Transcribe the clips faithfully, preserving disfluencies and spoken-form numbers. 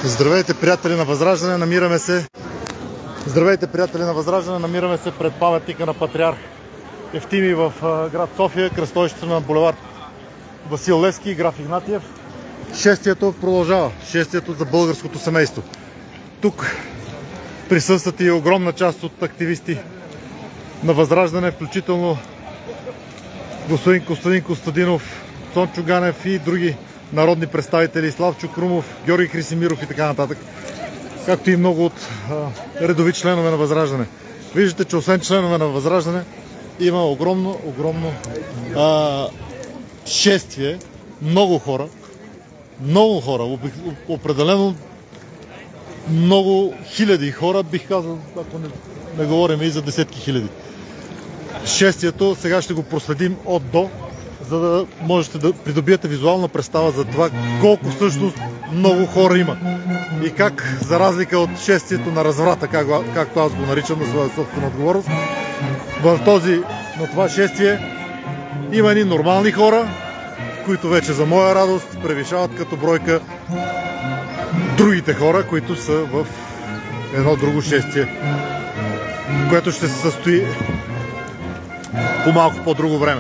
Здравейте, приятели на Възраждане, намираме се Здравейте, приятели на Възраждане, намираме се пред паметника на патриарх Евтимий в град София, кръстовището на булевард Васил Левски и граф Игнатиев. Шествието продължава, шествието за българското семейство. Тук присъстват и огромна част от активисти на Възраждане, включително господин Костадин Костадинов, Цончо Ганев и други народни представители, Славчо Крумов, Георги Хрисимиров и така нататък, както и много от а, редови членове на Възраждане. Виждате, че освен членове на Възраждане има огромно, огромно а, шествие, много хора, много хора, определено много хиляди хора, бих казал, ако не, не говорим и за десетки хиляди. Шествието сега ще го проследим от до, за да можете да придобиете визуална представа за това колко всъщност много хора има. И как, за разлика от шествието на разврата, как, както аз го наричам на своя собствена отговорност, в този, на това шествие има едни нормални хора, които вече за моя радост превишават като бройка другите хора, които са в едно друго шествие, което ще се състои по малко по-друго време.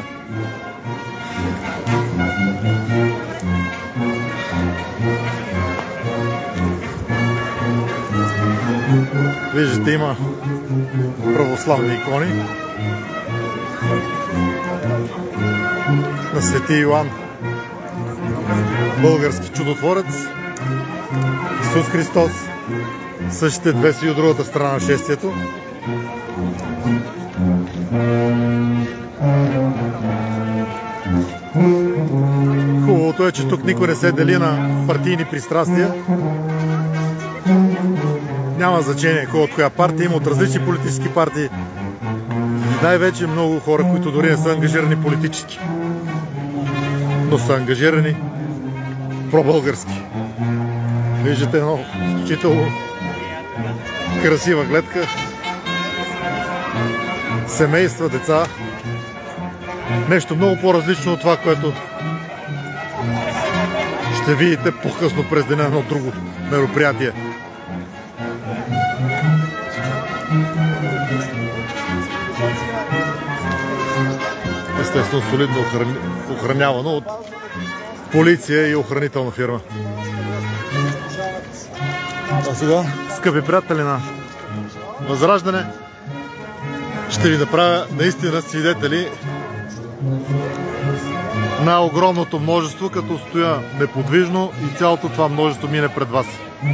Виждате, има православни икони на Свети Йоан, български чудотворец, Исус Христос. Същите две си от другата страна на шествието. Хубавото е, че тук никой не се дели на партийни пристрастия. Няма значение кой от коя партия, има от различни политически партии. Най-вече много хора, които дори не са ангажирани политически, но са ангажирани пробългарски. Виждате едно изключително красива гледка. Семейства, деца. Нещо много по-различно от това, което ще видите по-късно през деня едно друго мероприятие. Естествено, солидно охранявано от полиция и охранителна фирма. А сега, скъпи приятели на Възраждане, ще ви направя наистина свидетели на огромното множество, като стоя неподвижно и цялото това множество мине пред вас.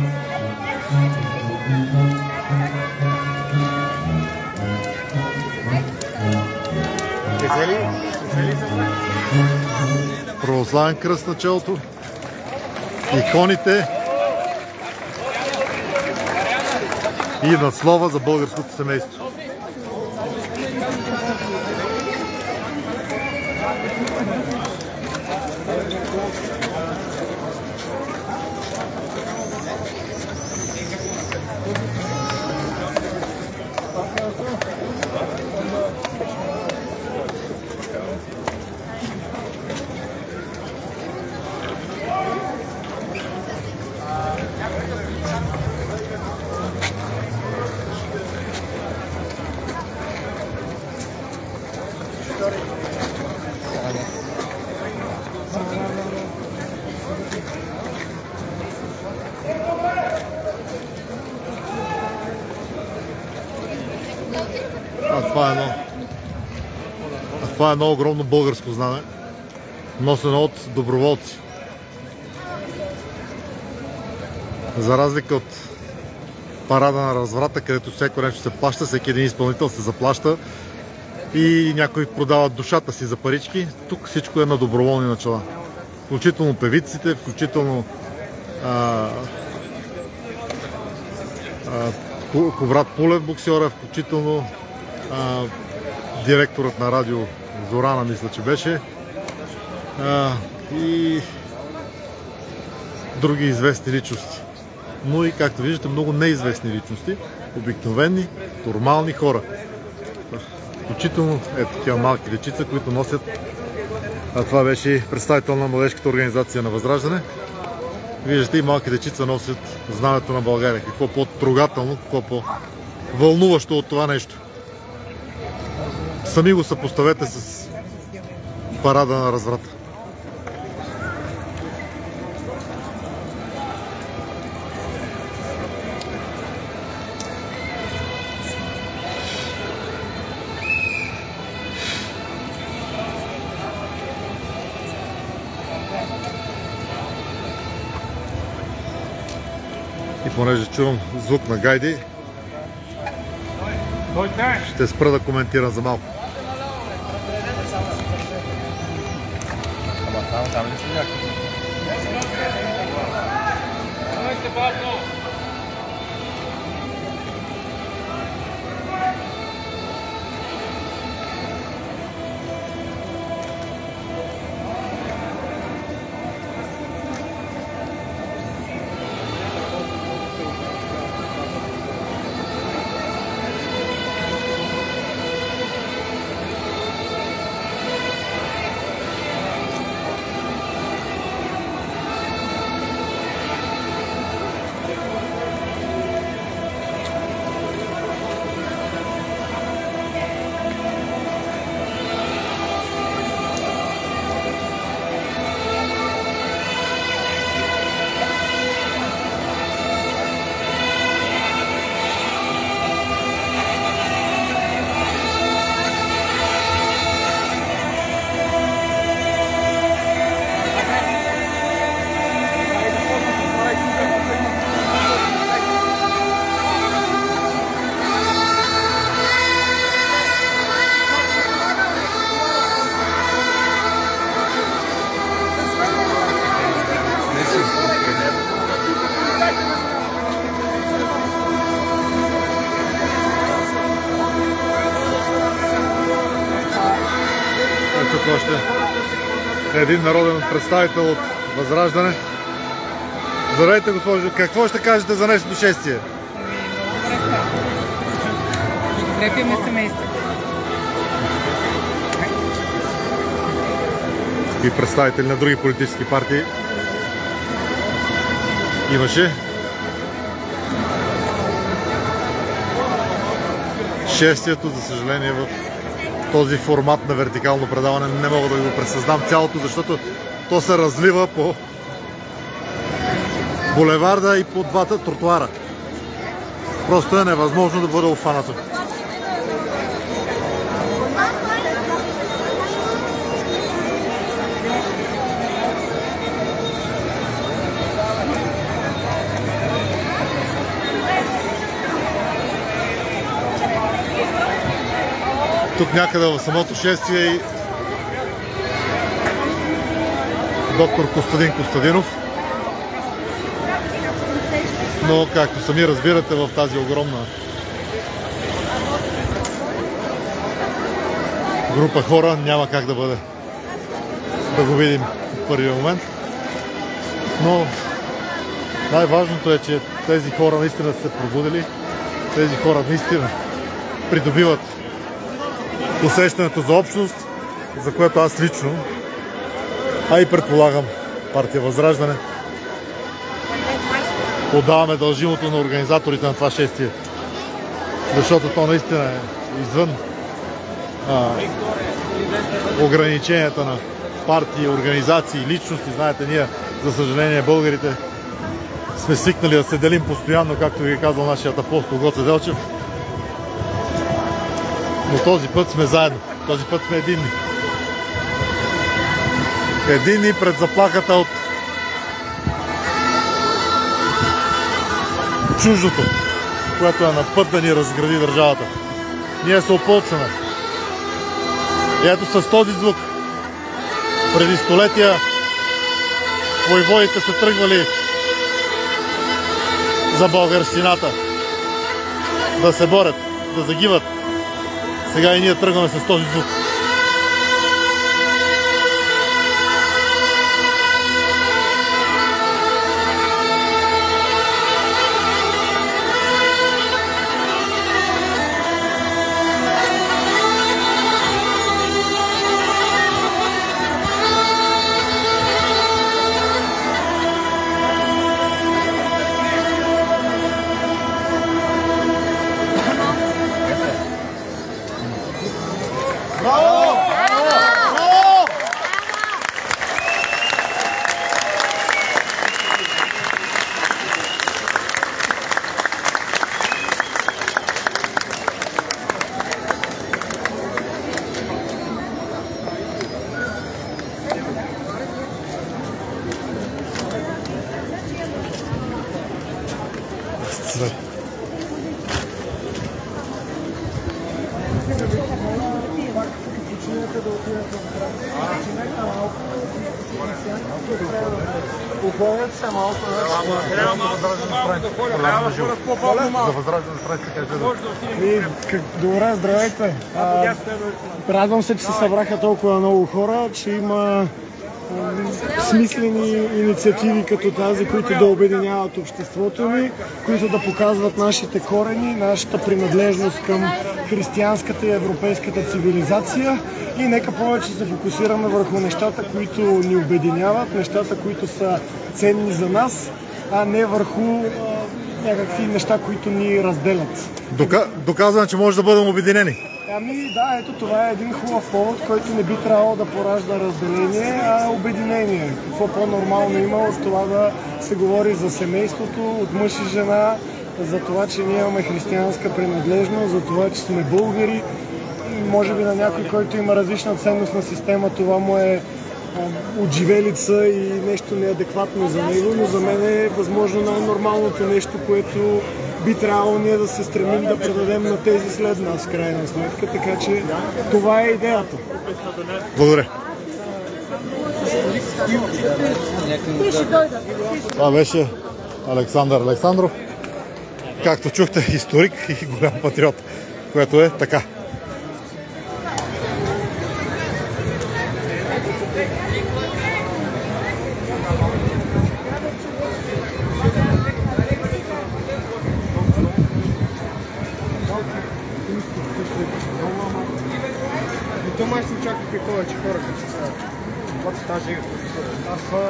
Православен кръст на челото, иконите и надслова за българското семейство. А това е едно, а това е едно огромно българско знаме, носено от доброволци. За разлика от парада на разврата, където всяко нещо се плаща, всеки един изпълнител се заплаща и някои продават душата си за парички, тук всичко е на доброволни начала. Включително певиците, включително а, а, Коврат Пулев, боксера, включително а, директорът на радио Зорана, мисля, че беше, а, и други известни личности. Но и, както виждате, много неизвестни личности, обикновени, нормални хора. Включително е такива малки дечица, които носят. А това беше представител на младежката организация на Възраждане. Виждате, и малки дечица носят знамето на България. Какво по-трогателно, какво по-вълнуващо от това нещо. Сами го съпоставете с парада на разврата. И понеже чувам звук на гайди, ще спра да коментирам за малко. Тук още един народен представител от Възраждане. Здравейте, госпожо. Какво ще кажете за днешното шествие? Подкрепяме семейството. И представители на други политически партии имаше. Шествието, за съжаление, в този формат на вертикално предаване не мога да го пресъздам цялото, защото то се разлива по булеварда и по двата тротуара. Просто е невъзможно да бъде обхванато. Тук някъде в самото шествие и доктор Костадин Костадинов. Но, както сами разбирате, в тази огромна група хора няма как да бъде да го видим в първия момент. Но най-важното е, че тези хора наистина са се пробудили. Тези хора наистина придобиват усещането за общност, за което аз лично, а и предполагам партия Възраждане, отдаваме дължимото на организаторите на това шествие. Защото то наистина е извън а, ограниченията на партии, организации, личности. Знаете, ние, за съжаление, българите сме свикнали да се делим постоянно, както ви е казал нашият апостол Гоце Делчев. Но този път сме заедно. Този път сме единни. Единни пред заплахата от чуждото, което е на път да ни разгради държавата. Ние се опълчваме. И ето с този звук. Преди столетия войводите са тръгвали за българщината. Да се борят, да загиват. Сега и ние тръгваме с този звук. Здравей. Оходят се малко. За възраждане страниците кажете. Добре, здравейте. А, радвам се, че се събраха толкова много хора, че има а, смислени инициативи като тази, които да обединяват обществото ни, които да показват нашите корени, нашата принадлежност към християнската и европейската цивилизация. И нека повече се фокусираме върху нещата, които ни обединяват, нещата, които са ценни за нас, а не върху а, някакви неща, които ни разделят. Дока... Доказваме, че може да бъдем обединени. Ами да, ето това е един хубав повод, който не би трябвало да поражда разделение, а обединение. Какво по-нормално има от това да се говори за семейството, от мъж и жена, за това, че ние имаме християнска принадлежност, за това, че сме българи. Може би на някой, който има различна ценностна система, това му е отживелица и нещо неадекватно за него, но за мен е възможно най-нормалното нещо, което би трябвало ние да се стремим да предадем на тези след нас, в крайна сметка, така че това е идеята. Благодаря. Това беше Александър Александров. Както чухте, историк и голям патриот, което е така. То май съм чакал при повече хора, като се стават. Вот тази... Аз това...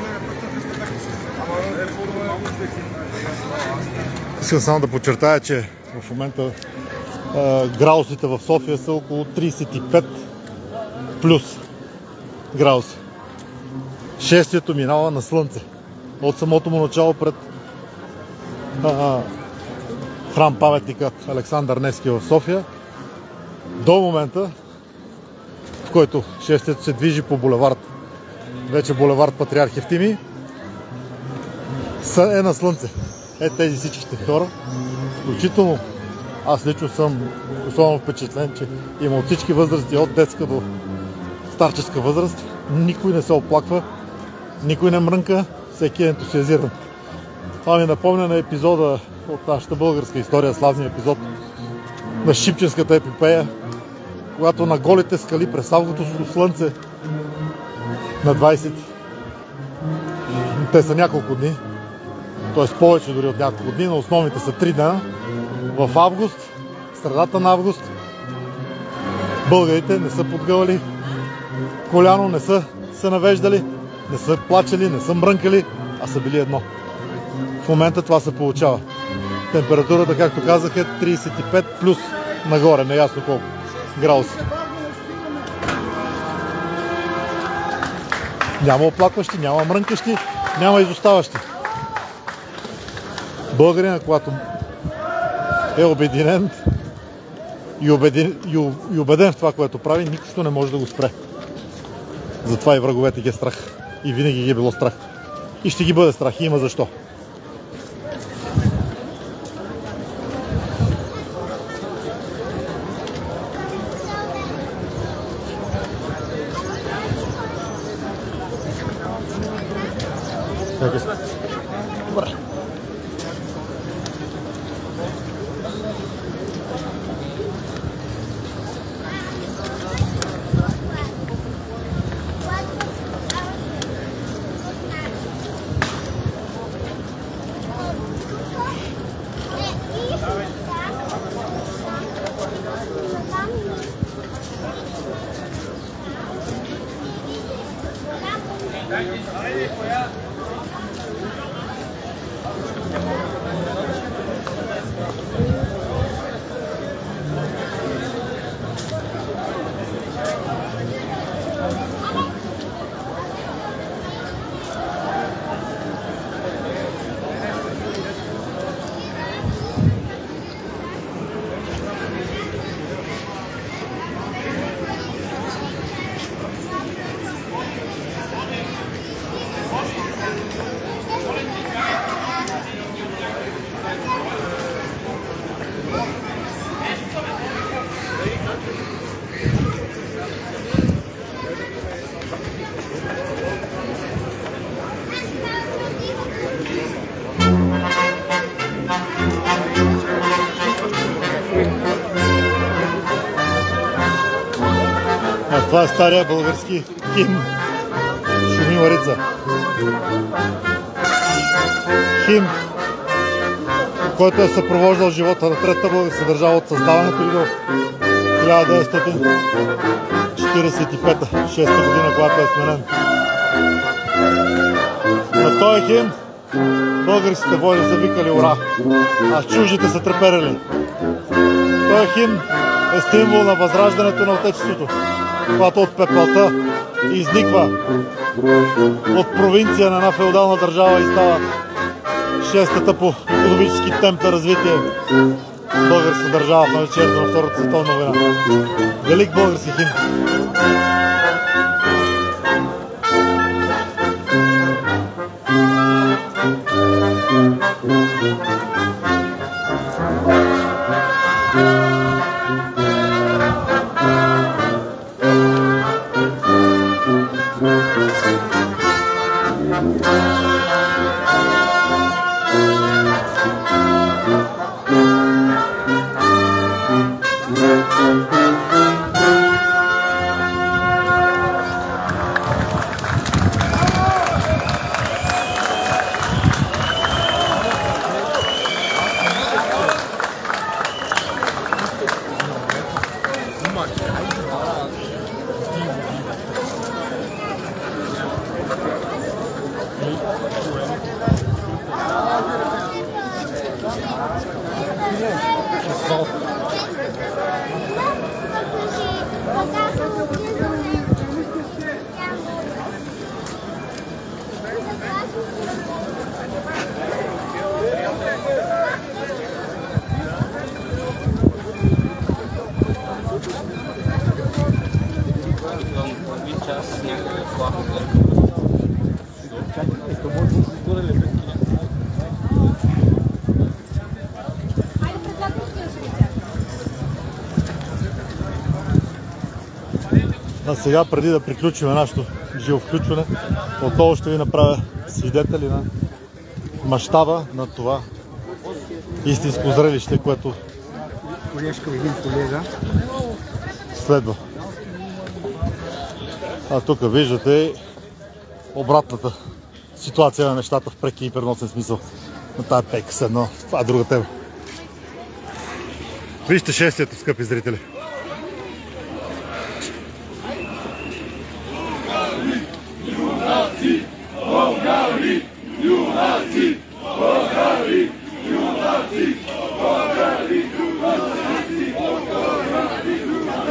Искам само да подчертая, че в момента а, градусите в София са около тридесет и пет плюс градуса. Шествието минава на слънце. От самото му начало пред а, храм паметникът Александър Невски в София до момента, в който шествието се движи по булевард, вече булевард Патриарх Евтимий, е на слънце. Е, тези всичките хора, включително аз лично съм особено впечатлен, че има от всички възрасти, от детска до старческа възраст, никой не се оплаква, никой не мрънка, всеки е ентусиазиран. Това ми напомня на епизода от нашата българска история, славния епизод на Шипченската епопея, когато на голите скали през августовско слънце на двайсет, те са няколко дни, т.е. повече дори от няколко дни, но основните са три дена, в август, средата на август, българите не са подгъвали коляно, не са се навеждали, не са плачели, не са мрънкали, а са били едно. В момента това се получава. Температурата, както казах, е тридесет и пет плюс нагоре, неясно колко градуса. Няма оплакващи, няма мрънкащи, няма изоставащи. Българина, когато е обединен и убеден, и убеден в това, което прави, нищо не може да го спре. Затова и враговете ги е страх. И винаги ги е било страх. И ще ги бъде страх. И има защо. Добре. Това е стария български химн Шуми Марица. Химн, който е съпровождал живота на Третата българска държава от създаването и до хиляда деветстотин четиридесет и пета шеста година, когато е сменен. На този химн българските войни са викали ура, а чуждите са треперели. Този химн е символ на възраждането на Отечеството, когато от пепелта изниква от провинция на една феодална държава и става шестата по икономически темп на развитие българска държава в навечерието на Втората световна война. Велик български химн. А сега, преди да приключим нашето живо включване, отново ще ви направя свидетели на мащаба на това истинско зрелище, което следва. А тук виждате обратната ситуация на нещата в преки и преносен смисъл на тази пекса, но това е друга тема. Вижте шествието, скъпи зрители. Юнаци! Българи! Юнаци! Българи! Юнаци! Българи! Юнаци! Българи!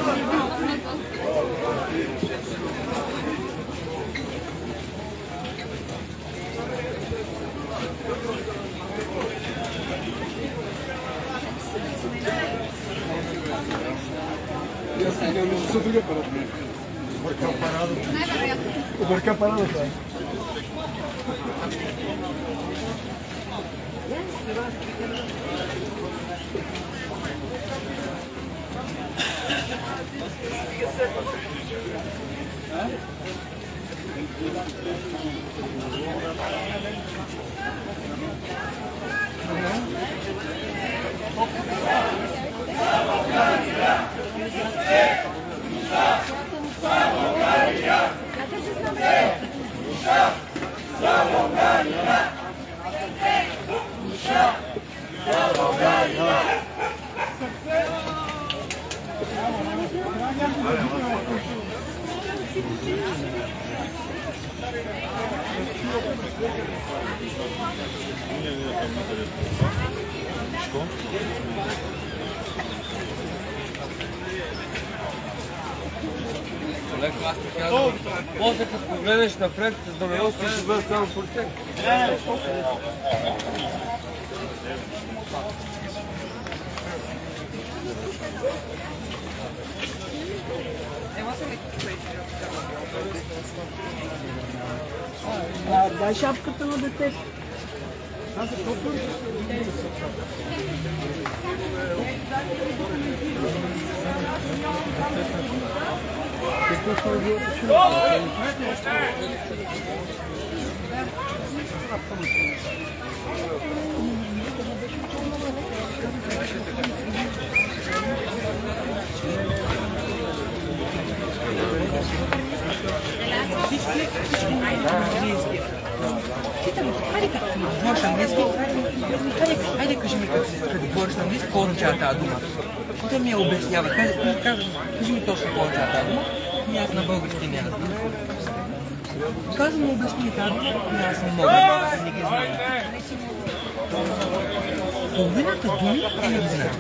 Обърка парадата. После като погледнеш напред, с домености ще бъде само полицай. Дай шапката на детето. Хайде, кажи ми, като говориш на английски, какво означава тази дума? Той ми я обяснява. Кажи, кажи ми точно какво означава тази дума. И аз на български не я знам. Казвам му обясни тази дума, и аз не мога, не ги знам. Половината думи не ги знам.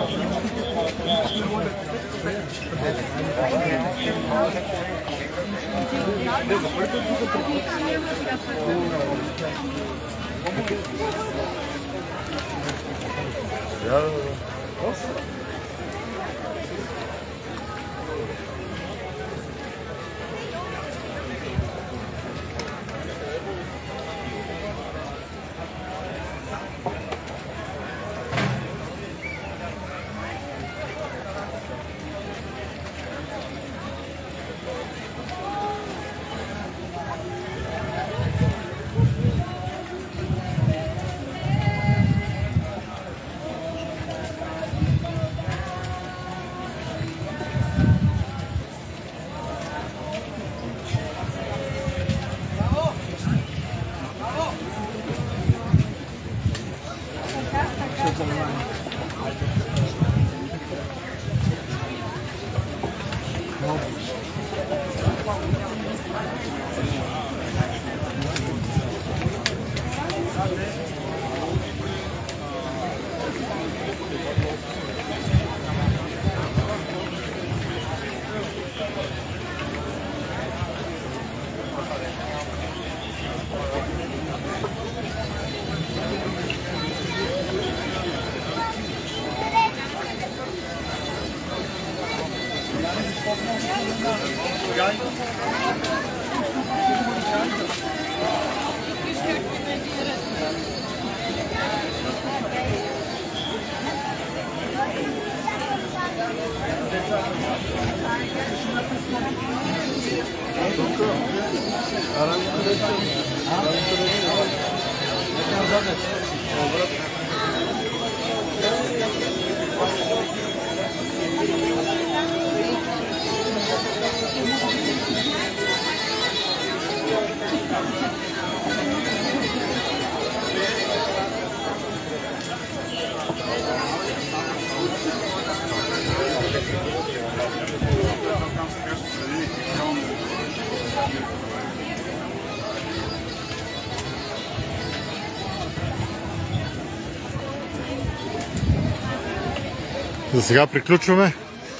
За сега приключваме.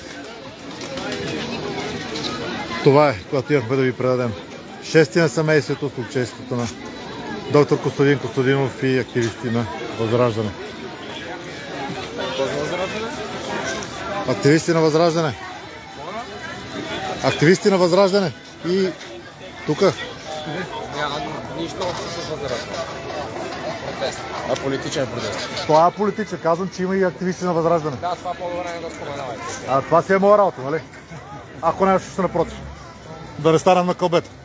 Това е, което имахме да ви предадем. Шести на семейството с участието на доктор Костадин Костадинов и активисти на Възраждане. Активисти на Възраждане. Активисти на Възраждане. И тук. Няма нищо общо с Възраждане. Протест. А политичен протест. Това е политичен. Казвам, че има и активисти на Възраждане. Да, това по-добре не да споменавайте. А това си е моя работа, нали? Ако не, ще напротив. Да не станем на кълбета.